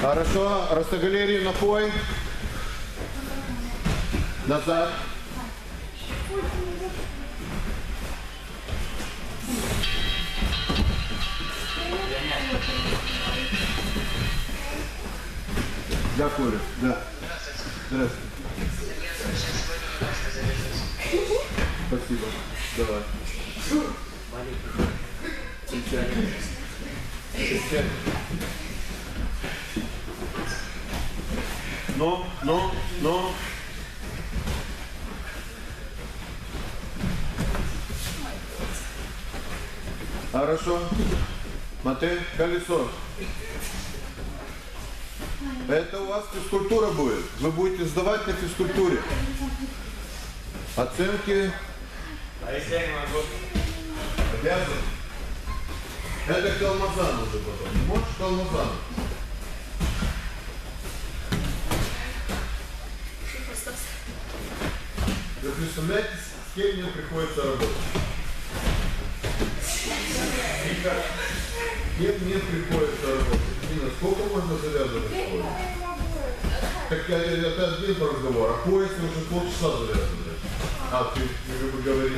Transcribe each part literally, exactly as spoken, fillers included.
Хорошо, Ростогалерию на пой. Назад. Да, Коля, да. Здравствуйте. Спасибо. Давай. Ну, ну, ну. Хорошо. Мате, колесо. Это у вас физкультура будет. Вы будете сдавать на физкультуре. Оценки. А если я не могу? Обязан. Это калмазан уже потом. Можешь калмазан? Вы представляете, с кем мне приходится работать? С кем мне приходится работать? Нина, сколько можно завязывать пояс? Так я, это один разговор, а пояс уже полчаса завязывать. А, ты, ты бы говоришь.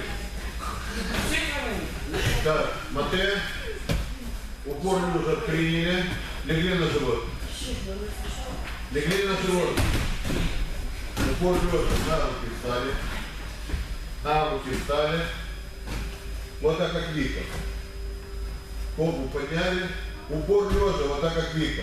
Так, Мате, упор уже приняли. Легли на живот. Легли на живот. Упор лежа, на руки встали. На руки встали. Вот так, как Вика. Попу подняли. Упор лежа, вот так, как Вика.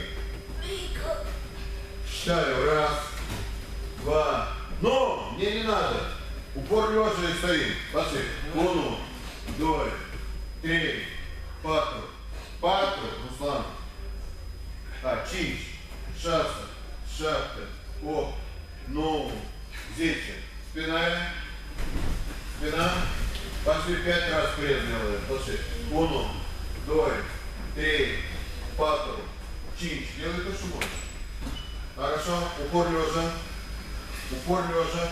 Считаю. Раз, два. Но! Мне не надо. Упор лежа и стоим. Пошли. Уну, два, три, патру. Патру, Руслан. А, чинч. Шаса. Шапка. Оп. Ногу. Зеча. Спина. Спина. Пошли пять раз пресс делаем. Пошли. Уну, два, три, патру. Чинч. Делай то, что можешь. Хорошо. Упор лежа. Упор лежа.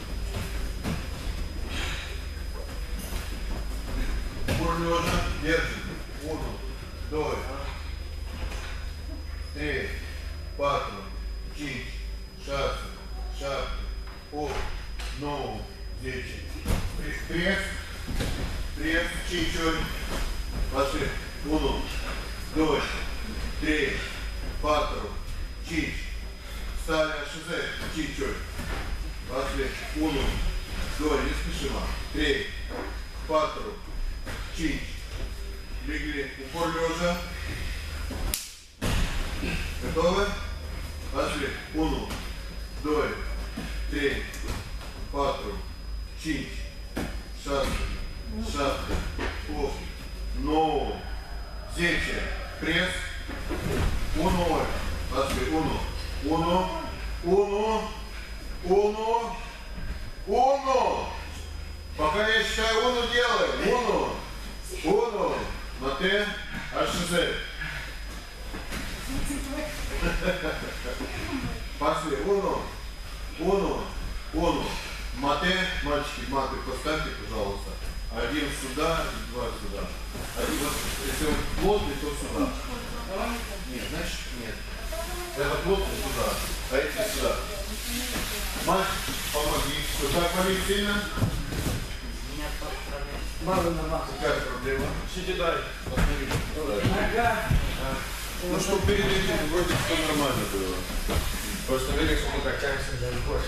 Упор лежа. Держим. Уну, два, три, патру. Чинч. Шаса. Шапка. Оп. Ногу. Зеча. Пресс. Пресс. Чинчой. Пошли. Уну, два, три, патру. Чинч. Встали. Шизе. Чинчой. Пошли. Уну, два, не спешим. Три, патру. Чинч. Легли. Упор лежа. Готовы? Пошли. Уну, два, три, патру. Чинч. Шапка. Шапка. Оп. Ногу. Зеча. Пресс. Уну. Пошли. Уну. Уну. Уну. Уну. Уну. Пока я считаю, уну делаем. Уну. Уну. Мате. Ашизе. Пошли. Уну. Уну. Уну. Мате. Мальчики, маты, поставьте, пожалуйста. Один сюда и два сюда. Один, если он плотный, то сюда. Нет, значит нет. Это плотный сюда, а эти сюда. Мать, помоги. Сюда помоги сильно. Мало на маху. Какая проблема? Сиди дай. Посмотри. Ага. Ну, чтобы перед этим вроде все нормально было. Просто видишь, что мы качаемся за любовь.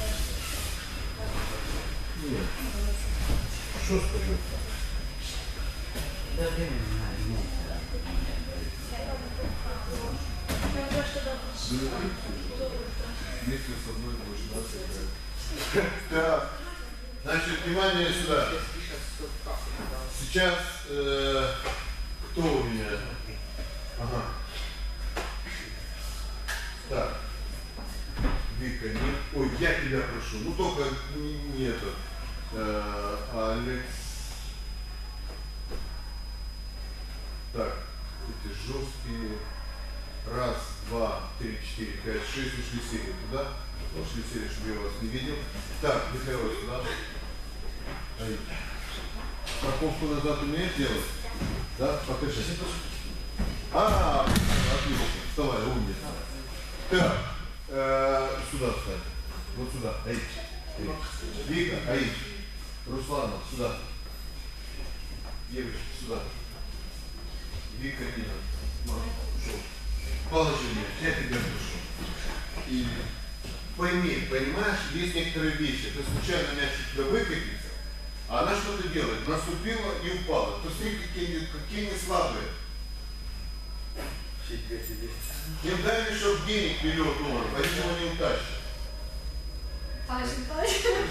Нет. Что скажу? Да, ты не знаешь. Вместе со мной будешь нас. Так. Значит, внимание сюда. Сейчас э, кто у меня? Ага. Так. Вика, не... Ой, я тебя прошу. Ну только не, не это. Э, Алекс. Так, эти жесткие. Раз, два, три, четыре, пять, шесть. Ушли серии туда. Ушли серии, чтобы я вас не видел. Так, Михаил, сюда. Ай. Парковку назад умеет делать? Да? Покажи. А, отлично. Вставай, умница. Так, э, сюда встань. Вот сюда. Аид. Вика, Аид. Руслана, сюда. Девочки, сюда. Вика, Нина. Положи меня, я тебя прошу. И пойми, понимаешь, есть некоторые вещи. Ты случайно мячик тебя выкатится, а она что-то делает. Наступила и упала. Посмотри, какие, какие они слабые. Им дай мешок денег миллион долларов, а ничего не утащат. Тащим, тащим.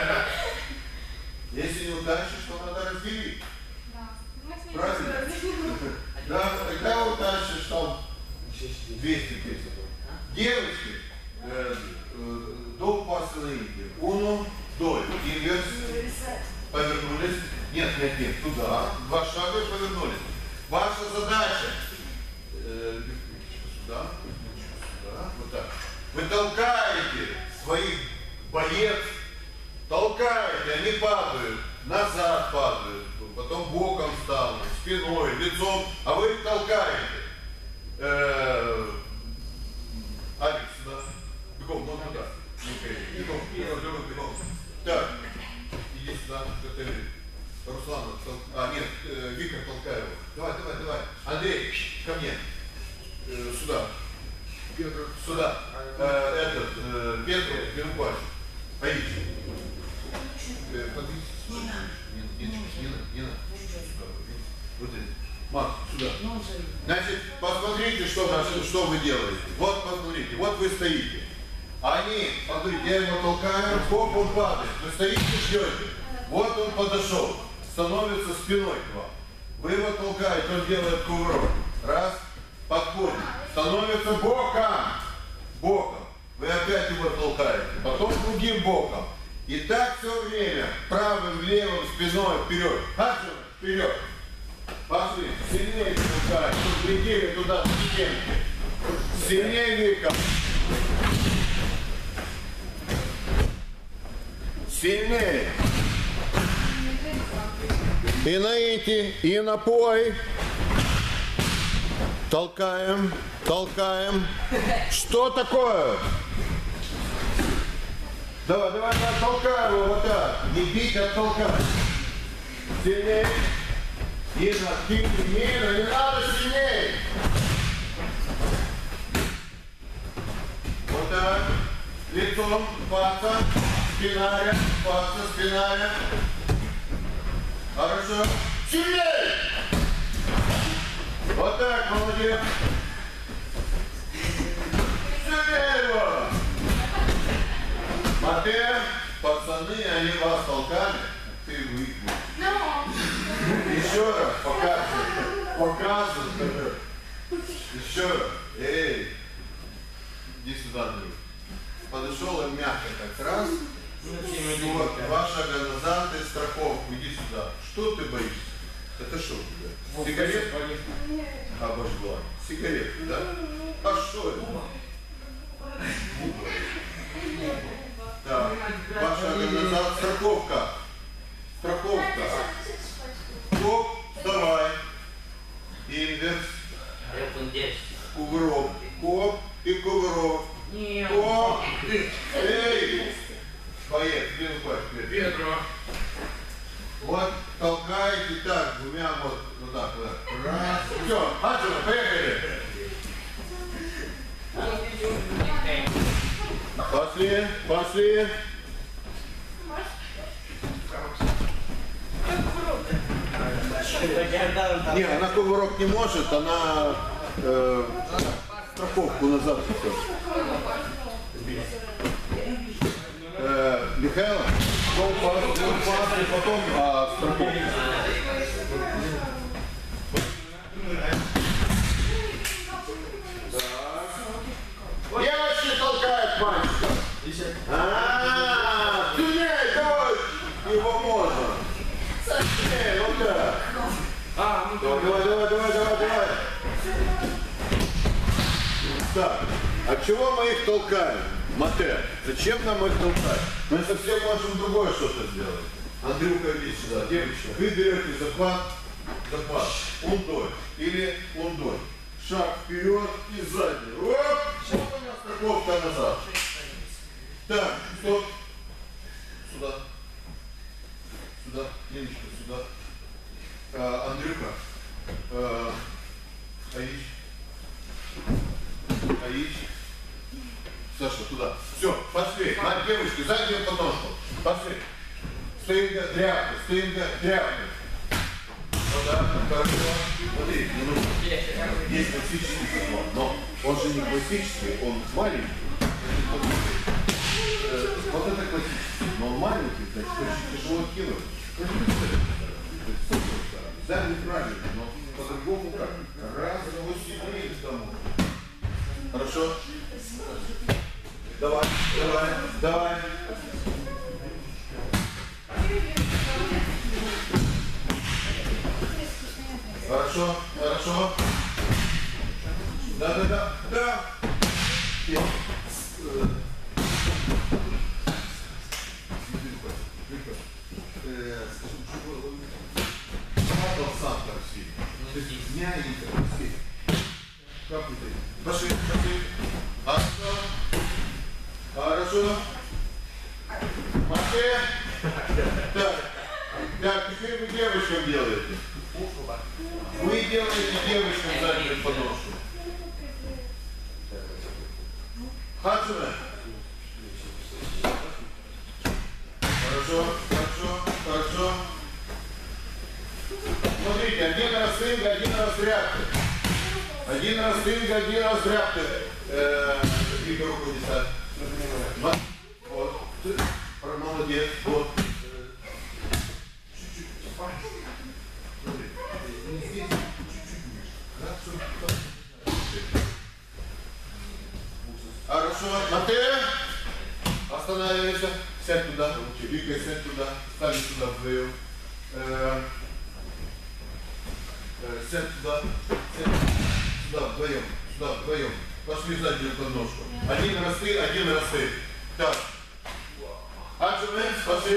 Если не утащишь, то надо разделить. Да. Мы с ней Правильно? разделим. Да, когда утащишь там двести тысяч. Девочки, э, э, до пасы уну, доль, инверс, повернулись. Нет, нет, нет, туда. Два шага и повернулись. Ваша задача. Э, сюда, сюда, вот так. Вы толкаете своих боец, толкаете, они падают, назад падают, потом боком станут, спиной, лицом, а вы их толкаете. Э, Алекс, сюда. Бегом, вон туда. Бегом, бегом, бегом. Так, иди сюда, что ты говоришь. Руслан, тол... а нет, э, Вика, толкай его. Давай, давай, давай. Андрей, ко мне. Э, сюда. Петр, сюда. Э, этот, э, Петр, Бернбач. Поедь. Э, подвинься. Нина. Нина, Нина, Нина. Вот это. Макс, сюда. Значит, посмотрите, что, что вы делаете. Вот, посмотрите, вот вы стоите. Они, смотрите, я его толкаю, хоп, он падает. Вы стоите, ждете. Вот он подошел, становится спиной к вам. Вы его толкаете, он делает кувырок. Раз, подходит, становится боком. Боком. Вы опять его толкаете. Потом другим боком. И так все время. Правым, левым, спиной, вперед. Отсюда, вперед. Пошли, сильнее толкай, летели туда, к стенке. Сильнее, Вика. Сильнее. И на эти, и на пой. Толкаем, толкаем. Что такое? Давай, давай, давай, толкай его вот так. Не бить, а толкай. Сильнее. Нина, Нина, Нина, не надо сильнее. Вот так. Лицом, паца, спинаря, паца, спинаря. Хорошо. Сильнее. Вот так, молодец. Сильнее его. Матвей, пацаны, они вас толкали, ты выиграл. Еще раз, показывай, показывай. Еще раз. Эй, иди сюда, Андрей. Подошел и мягко так раз. Вот, два шага назад и страховку, иди сюда. Что ты боишься? Это что у тебя? Сигарет? Обожгла. Сигарет, да. А что это? Так, два шага назад, страховка. Страховка. Стоп, давай. Инверс. Кувырок. Коп и кувырок. Коп. Эй! Поехали, Петр. Петро. Вот толкаете так, двумя вот, вот так, вот так. Раз. Все, отсюда, поехали. Пошли, пошли. Не, она кувырок не может, она э, страховку назад. Э, Михаил, и потом а, страховку. Девочки толкают мальчика. А, сильнее, давай, его можно. Сильнее, вот так. А, ну Давай, давай, давай, давай, давай. Так, от чего мы их толкаем? Матэ, зачем нам их толкать? Мы совсем можем другое что-то сделать. Андрюха, иди сюда, девочка. Вы берете захват, захват, ундой или ундой. Шаг вперед и сзади. Оп! Вот у нас рука назад. Так, стоп. Сюда. Сюда. Ниночка, сюда. А, Андрюха. А, Аич. Аич. Саша, туда. Все, пошли. На девочки, заднюю подножку. Пошли. Стоим как тряпка, стоим как тряпка. Вот так, хорошо. Смотри, не нужно. Есть классический закон, но он же не классический, он маленький. Вот это классический, но он маленький, значит, очень тяжело кинуть. Да, неправильно, но по-другому как? Раз, его сильнее тому. Хорошо? Давай, давай, давай. Хорошо, хорошо. Да, да, да, да. Пошли, пошли. Хорошо. Хорошо. Маши. Так. Так, теперь вы девочкам делаете. Вы делаете девочкам заднюю подножку. Хаджина. Хорошо, хорошо, хорошо. Смотрите, один раз стынга, один раз тряпка. Один раз стынга, один раз тряпка. Двигай руку не ставь. Вот. Молодец. Вот. Чуть-чуть. Смотри. Здесь чуть-чуть. Хорошо. Мате. Останавливайся. Сядь туда. Вика, сядь туда. Ставь сюда вдвоем. Сядь туда. Сядь сюда вдвоем. Сюда вдвоем. Пошли заднюю подножку. Один раз ты, один раз ты. Так. Отжимаем, пошли.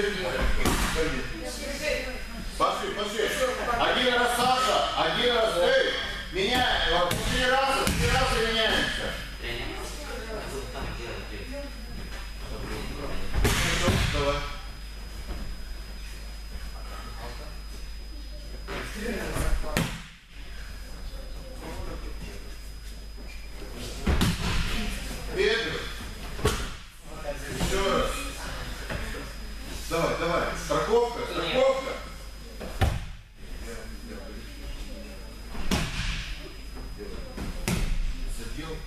Пошли, пошли. Один раз Саша, один раз ты. Меняем. Три раза, три раза меняемся. Давай. Вверх. Еще раз. Давай, давай. Страховка, страховка. Задел.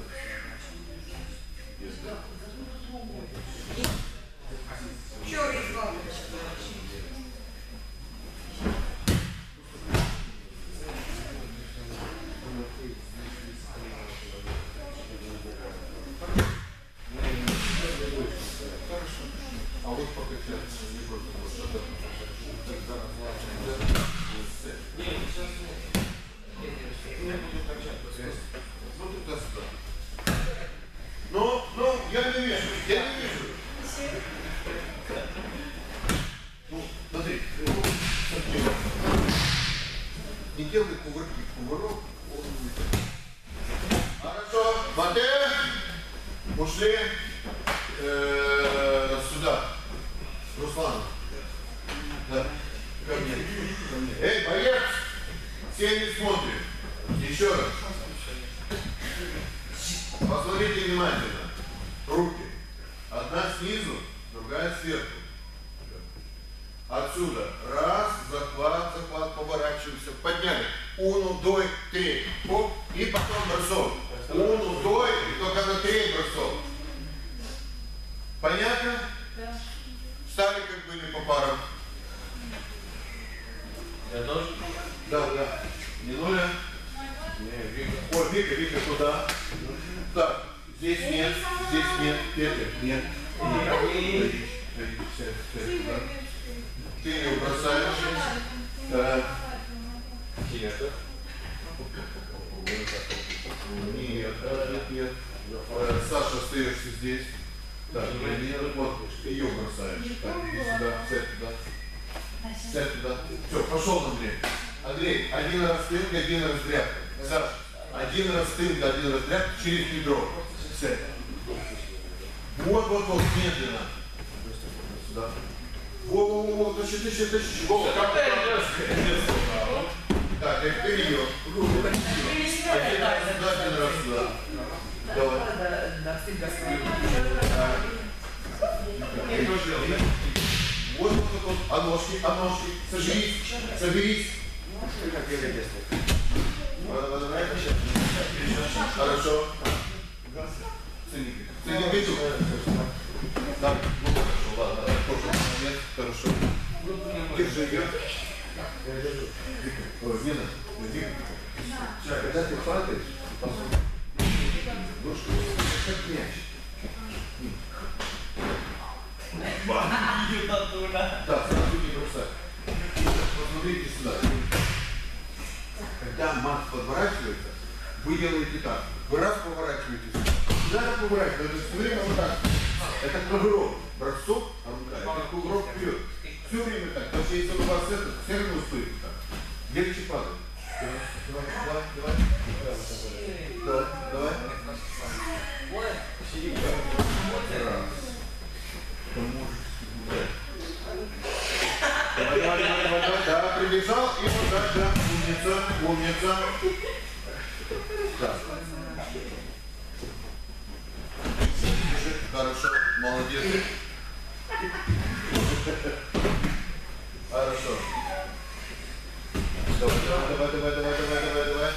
Чё, А вот покачаться не просто вот вот это сюда. Ну, ну, я не вижу, я не вижу. Ну, смотри. Не делай кувырки, кувырок. Хорошо, Мате. Ушли. Э, сюда. Руслан. Да. Ко мне. Ко мне. Эй, боец! Все не смотрим. Еще раз. Посмотрите внимательно. Руки. Одна снизу, другая сверху. Отсюда. Раз, захват, захват, поворачиваемся. Подняли. Уну, дой, три. Оп, и потом бросок. Уну, дой, и только на три бросок. Понятно? Да. Встали, как были по парам. Я тоже? Да, да. Не нуля. Не, Вика. О, Вика, Вика, туда. Так, здесь нет, здесь нет. Петя, нет. Ты ее бросаешь. Так. Нет. Нет, нет, нет. Саша, остаешься здесь. Так, вот, ее бросаешь. Так, иди сюда, сядь туда. Сядь туда. Все, пошел, Андрей. Андрей, один раз тынка, один раз тряпка. Саша, один раз тынка, один раз тряпка через бедро. Сядь. Вот, вот, вот, медленно. Сюда. Во, во, во, во, тащи, тащи, тащи. Во, как ты так, как вперед. Один раз сюда, один раз сюда. Давай. Вот, вот, вот, вот. А ножки, а ножки. Соберись, соберись. Хорошо. Ценник иду. Так, ну хорошо, ладно, хорошо, нет, хорошо. Держи ее. Я держу. Ой, не надо, иди. Сейчас, когда ты падаешь, ножку, как мяч. Так, сразу не бросай. Посмотрите сюда. Когда мат подворачивается, вы делаете так. Вы раз поворачиваете сюда. Надо поворачивать, это все время вот так. Это кувырок. Бросок, а рука. Это кувырок вперед. Все время так. Потому что если у вас это, все равно стоит так. Легче падает. Давай, давай, давай. Давай, давай. Раз. Давай, давай, давай, давай, давай. Да, прибежал и вот так, да. Умница, умница. Так. Хорошо, молодец. Хорошо. Давай, давай, давай, давай, давай, давай, давай.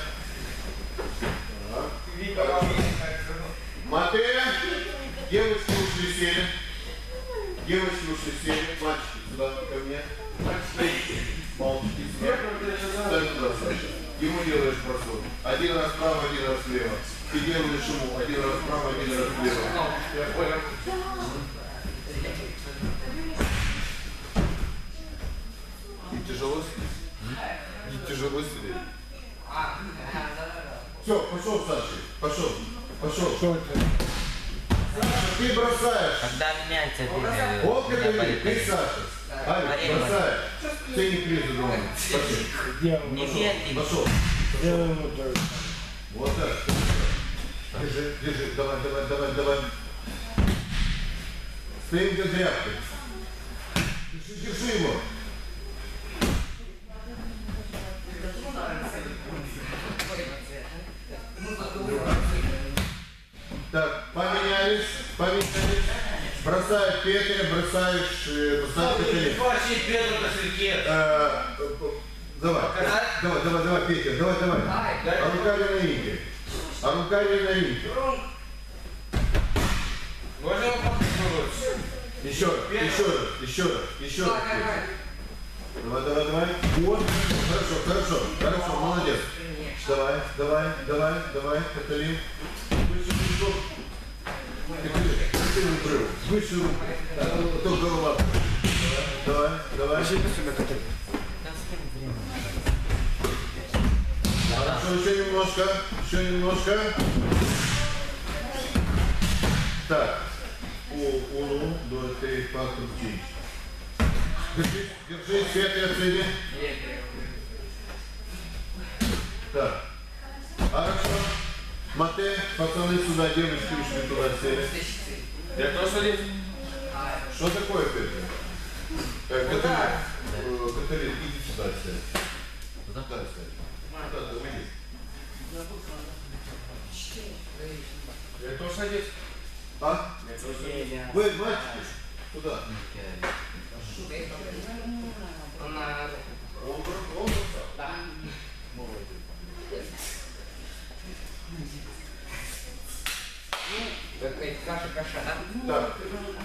Так. Матея, девочки ушли сели. Девочки ушли сели. Мальчики, сюда ко мне. Мальчики, сюда. Дай туда, Саша. Ему делаешь бросок. Один раз вправо, один раз влево. Ты делаешь ему один раз вправо, один раз влево. Я понял. И тяжело сидеть? И тяжело сидеть? Все, пошел, Саша. Пошел. Пошел. Что это? Ты бросаешь. Когда меняется движение. Вот это ты, ты, Саша. Алекс, бросаешь. Ты не призу дома. Пошел. Не верь. Пошел. Делай ему дырку. Вот так. Держи, держи. Давай, давай, давай, давай. Стоим для тряпки. Держи, держи его. Так, поменялись, поменялись. Бросаешь Петя, бросаешь, э, бросаешь Петя. Э, Давай, давай, давай, давай, Петя, давай, давай. А рука ли на инке? А рука ли на инке? Можно попробовать? Еще раз, еще раз, еще раз, еще раз. Давай, давай, давай. Вот, хорошо, хорошо, хорошо, молодец. Давай, давай, давай, давай, Каталин. Выше руку. Каталин, выше выше руку. А то голова. Давай, давай. Хорошо, еще немножко, еще немножко. Так, у Улу до этой покрутить. Держи, держи, свет и отсюда. Так, хорошо. Мате, пацаны сюда, девочки ушли туда сели. Я тоже лез. Что такое, Петя? Э, Каталин, э, Каталин, иди сюда сядь. Сюда сядь. Да, да, выйди. Я тоже лез. А? Я тоже лез. Вы, мальчики, куда? Она... Он бросал? Да. Какая каша-каша, да? Так.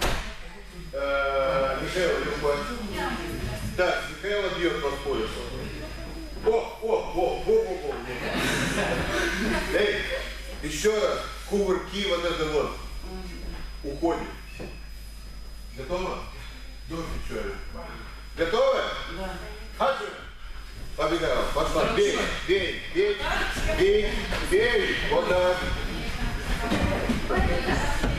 Э, Михаил, Любовь. Так, Михаила бьет по поясу. О, о, о, о, о, о. Эй, еще раз. Кувырки вот это вот. Уходит. Готово? Дождь человек. Готовы? Да. Хочу. Побегал. Пошла. Бей, бей, бей, бей, бей. Вот так.